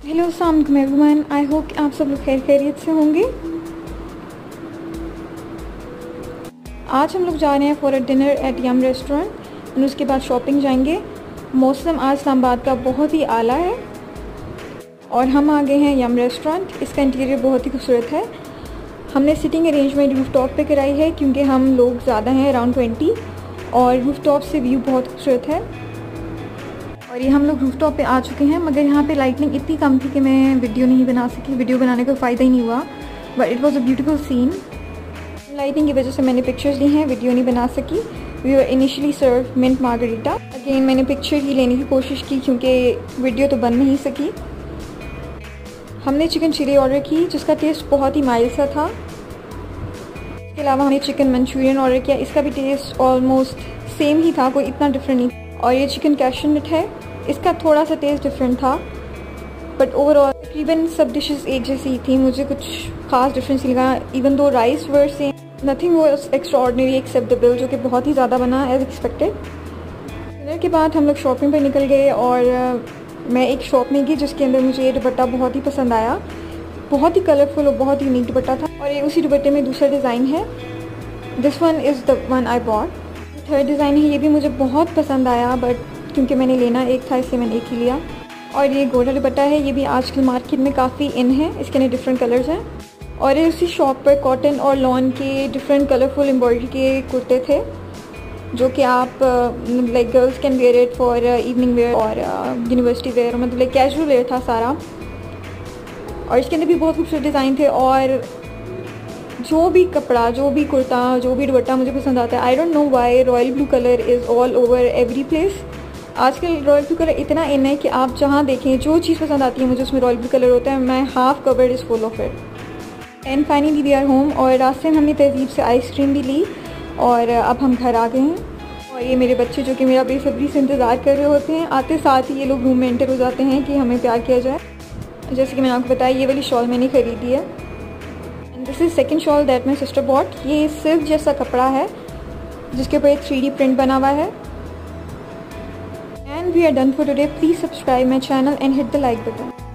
Hello अस्सलाम वालेकुम everyone, I hope आप सब लोग खैरियत से होंगे। आज हम लोग जा रहे हैं for a dinner at Yum restaurant और उसके बाद शॉपिंग जाएंगे। मौसम आज इस्लामाबाद का बहुत ही आला है और हम आ गए हैं यम रेस्टोरेंट। इसका इंटीरियर बहुत ही खूबसूरत है। हमने सिटिंग अरेंजमेंट रूफ टॉप पर कराई है क्योंकि हम लोग ज़्यादा हैं, अराउंड 20, और रूफ टॉप से व्यू बहुत खूबसूरत है। और ये हम लोग रूफ टॉप पे आ चुके हैं, मगर यहाँ पे लाइटनिंग इतनी कम थी कि मैं वीडियो नहीं बना सकी। वीडियो बनाने का फ़ायदा ही नहीं हुआ, but it was a beautiful scene. Lighting की वजह से मैंने पिक्चर्स ली हैं, वीडियो नहीं बना सकी। We were initially serve mint margarita. Again मैंने पिक्चर ही लेने की कोशिश की क्योंकि वीडियो तो बन नहीं सकी। हमने चिकन चिली ऑर्डर की जिसका टेस्ट बहुत ही माइल्ड सा था। इसके अलावा हमने चिकन मंचूरियन ऑर्डर किया, इसका भी टेस्ट ऑलमोस्ट सेम ही था, कोई इतना डिफरेंट नहीं। और ये चिकन कैशू नट है, इसका थोड़ा सा टेस्ट डिफरेंट था, बट ओवरऑल तकरीबन सब डिशेस एक जैसी थी। मुझे कुछ खास डिफरेंस नहीं लगा। Even though rice were same, nothing was extraordinary except the bill, जो कि बहुत ही ज़्यादा बना एज एक्सपेक्टेड। डिनर के बाद हम लोग शॉपिंग पर निकल गए और मैं एक शॉप में गई जिसके अंदर मुझे ये दुपट्टा बहुत ही पसंद आया। बहुत ही कलरफुल और बहुत ही यूनिक दुपट्टा था और ये उसी दुपट्टे में दूसरा डिज़ाइन है। This one is the one I bought. Third design है, ये भी मुझे बहुत पसंद आया, बट क्योंकि मैंने लेना एक था इसलिए मैंने एक ही लिया। और ये गोल्डन दुपट्टा है, ये भी आजकल मार्केट में काफ़ी इन है। इसके अंदर डिफरेंट कलर्स हैं और ये उसी शॉप पर कॉटन और लॉन के डिफरेंट कलरफुल एम्ब्रॉयडरी के कुर्ते थे जो कि आप like girls can wear it for evening wear और यूनिवर्सिटी वेयर, मतलब लाइक कैजुअल वेयर था सारा। और इसके अंदर भी बहुत खूबसूरत डिज़ाइन थे और जो भी कपड़ा, जो भी कुर्ता, जो भी दुपट्टा मुझे पसंद आता है। I don't know why royal blue colour is all over every place. आजकल रॉयल ब्लू कलर इतना इन है कि आप जहाँ देखें जो चीज़ पसंद आती है मुझे उसमें रॉयल ब्लू कलर होता है। मैं half covered is full of it. And finally we are home. और रास्ते में हमने तहजीब से आइसक्रीम भी ली और अब हम घर आ गए हैं। और ये मेरे बच्चे जो कि मेरा बेसब्री से इंतज़ार कर रहे होते हैं, आते साथ ही ये लोग रूम में एंटर हो जाते हैं कि हमें प्यार किया जाए। जैसे कि मैंने आपको बताया, ये वाली शॉल मैंने ख़रीदी है। This is second shawl that my sister bought. ये सिल्क जैसा कपड़ा है जिसके ऊपर एक 3D प्रिंट बना हुआ है। And we are done for today. Please subscribe my channel and hit the like button.